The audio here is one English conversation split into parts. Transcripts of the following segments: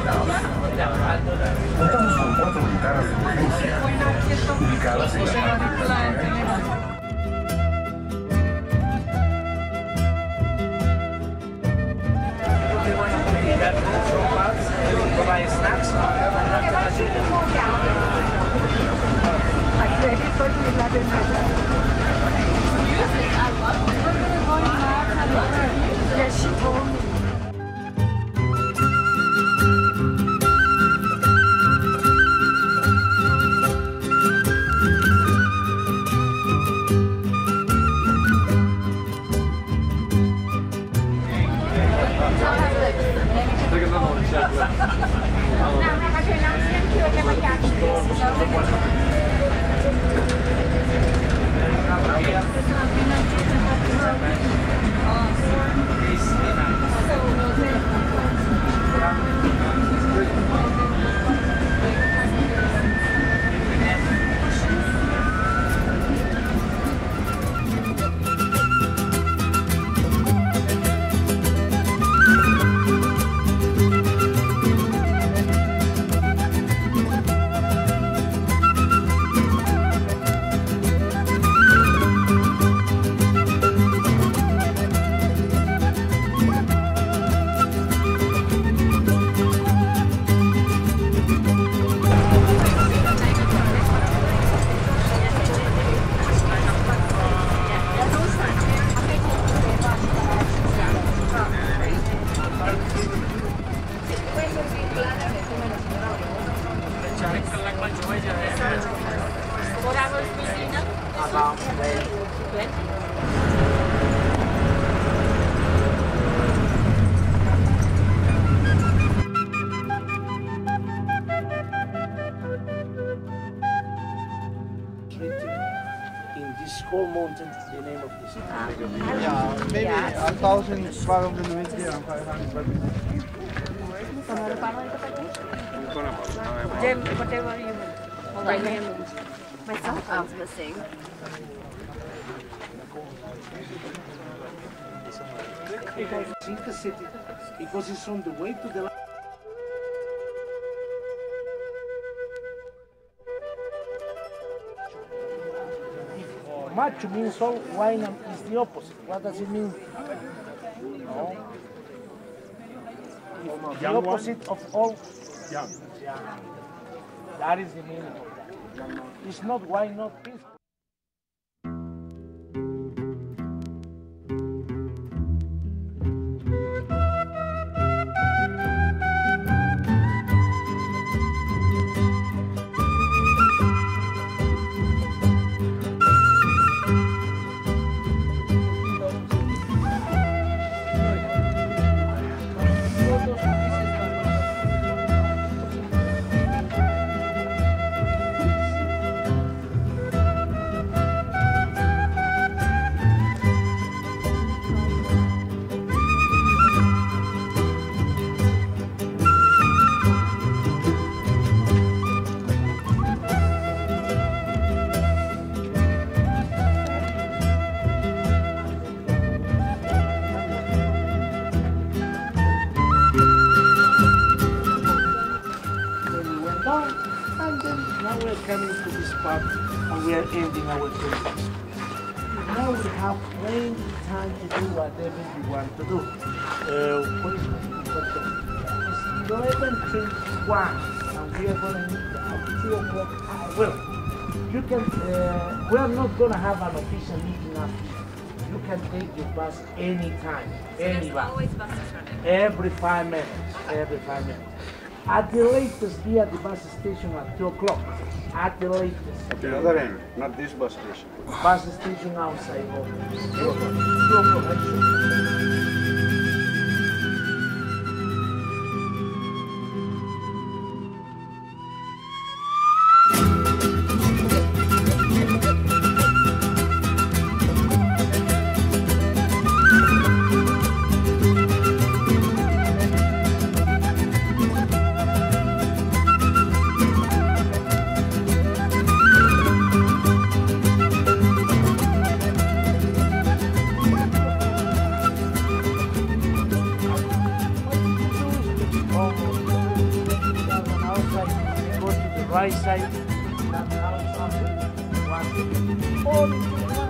Contamos con 4 ventanas de emergencia ubicadas en la parte. Yes, she told me. Whole mountain is the name of the city. Yeah, maybe 1,550 and 500. Jim, whatever you want. My cell phone's missing. You guys see the city because it's on the way to the Machu means all, Huayna is the opposite. What does it mean? No. The opposite of all. Young. That is the meaning of that. It's not why not peaceful. Coming to this part and we are ending our tour. Now we have plenty of time to do whatever we want to do. What is it? 11 till 1 and we are going to meet at 2 o'clock. Well, you can, we are not going to have an official meeting after. You can take your bus anytime, any bus. Always buses running. Every 5 minutes, every 5 minutes. At the latest, be at the bus station at 2 o'clock. At the latest. At the other end, not this bus station. Bus station outside. 2 o'clock. my side. That house on it. All the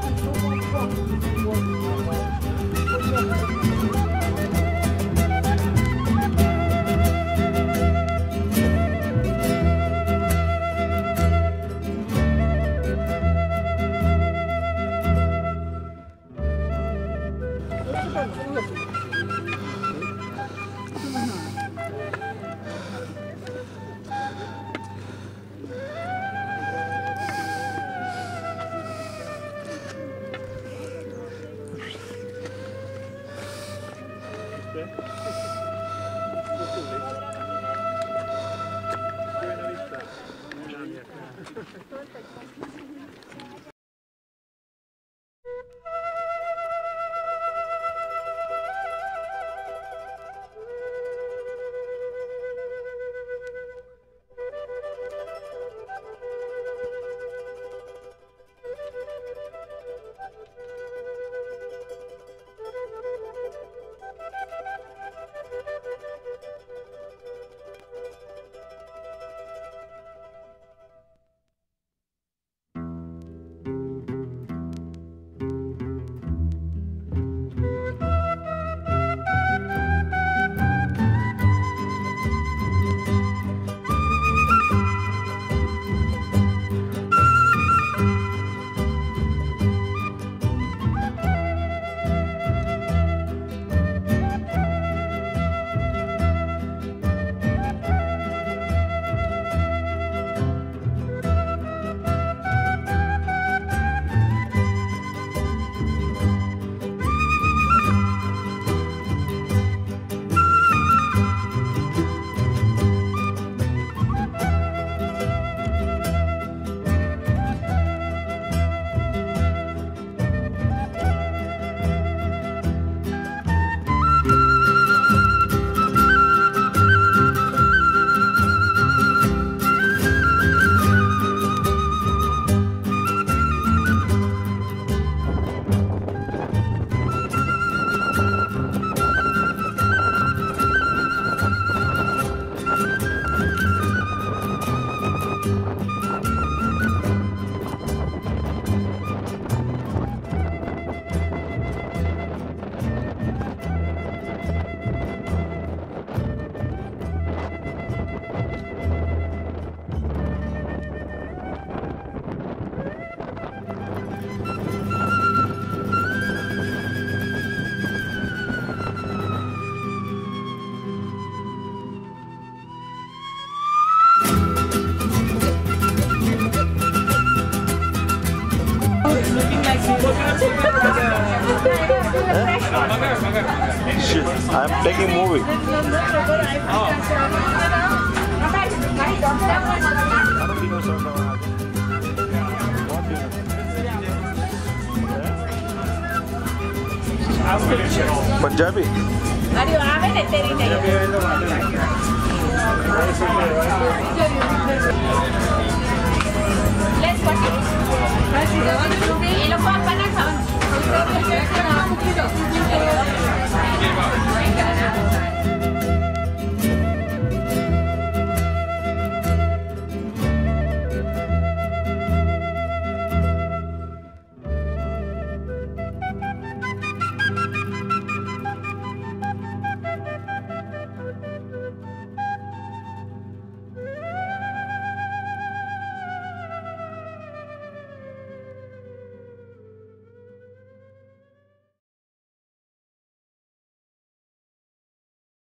Shit, I'm taking movie. Punjabi. Let's